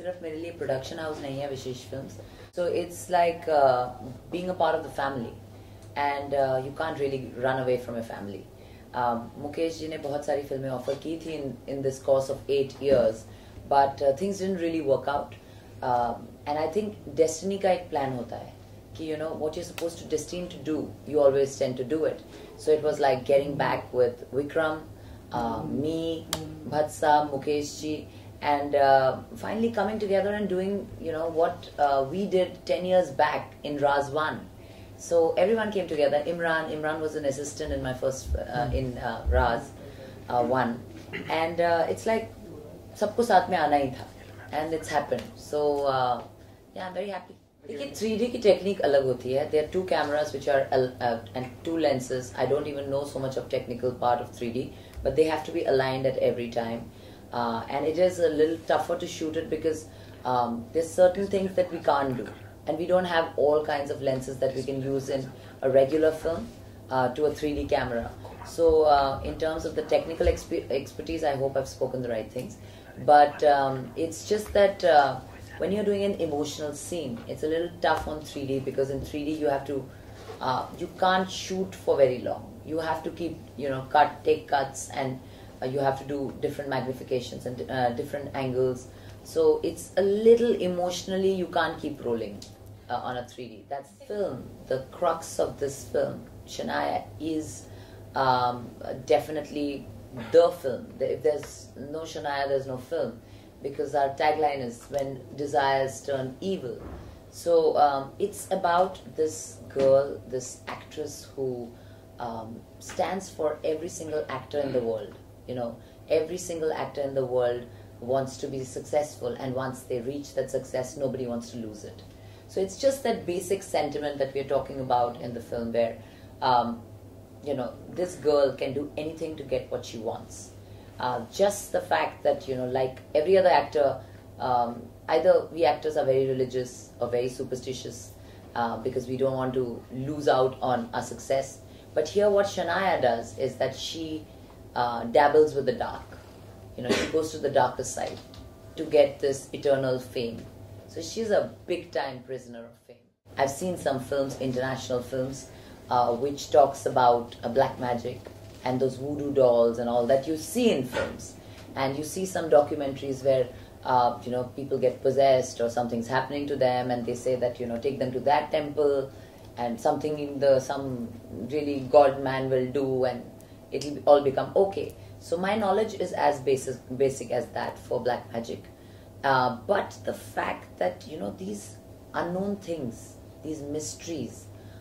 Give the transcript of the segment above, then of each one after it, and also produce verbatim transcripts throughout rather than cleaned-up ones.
सिर्फ मेरे लिए production house नहीं है विशेष films. So it's like uh, being a part of the family, and uh, you can't really run away from your family. Um, Mukesh ji ने बहुत सारी फिल्में ऑफर की थी in in this course of eight years, but uh, things didn't really work out. Um, and I think destiny का एक plan होता है कि you know what you're supposed to destined to do, you always tend to do it. So it was like getting back with Vikram, uh, me, Bhatsa, Mukesh ji, and uh, finally coming together and doing you know what uh, we did ten years back in Raz one. So everyone came together. Imran, Imran was an assistant in my first uh, in uh, Raz uh, one, and uh, it's like सबको साथ में आना ही था, and it's happened. So uh, yeah, I'm very happy. देखिए three D की technique अलग होती है. There are two cameras which are uh, and two lenses. I don't even know so much of technical part of three D, but they have to be aligned at every time, uh, and it is a little tougher to shoot it because um, there's certain things that we can't do. And we don't have all kinds of lenses that we can use in a regular film uh, to a three D camera. So uh, in terms of the technical exp expertise, I hope I've spoken the right things. But um, it's just that uh, when you're doing an emotional scene, it's a little tough on three D because in three D you have to, uh, you can't shoot for very long. You have to keep, you know, cut, take cuts, and uh, you have to do different magnifications and uh, different angles. So it's a little emotionally, you can't keep rolling. Uh, on a three D. That's film. The crux of this film, Shania, is um, definitely the film. If there's no Shania, there's no film, because our tagline is when desires turn evil. So um, it's about this girl, this actress who um, stands for every single actor in the world. You know, every single actor in the world wants to be successful, and once they reach that success, nobody wants to lose it. So it's just that basic sentiment that we're talking about in the film where, um, you know, this girl can do anything to get what she wants. Uh, just the fact that, you know, like every other actor, um, either we actors are very religious or very superstitious uh, because we don't want to lose out on our success. But here what Shania does is that she uh, dabbles with the dark. You know, she goes to the darker side to get this eternal fame. So she's a big-time prisoner of fame. I've seen some films, international films, uh, which talks about uh, black magic and those voodoo dolls and all that you see in films. And you see some documentaries where, uh, you know, people get possessed or something's happening to them, and they say that, you know, take them to that temple and something in the, some really god man will do and it'll all become okay. So my knowledge is as basic, basic as that for black magic. Uh, but the fact that, you know, these unknown things, these mysteries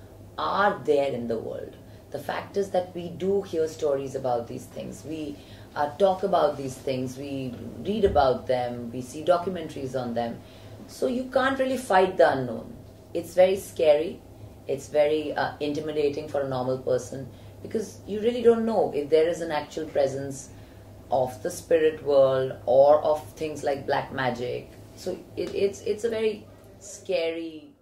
are there in the world. The fact is that we do hear stories about these things. We uh, talk about these things. We read about them. We see documentaries on them. So you can't really fight the unknown. It's very scary. It's very uh, intimidating for a normal person because you really don't know if there is an actual presence of the spirit world or of things like black magic. So it, it's it's a very scary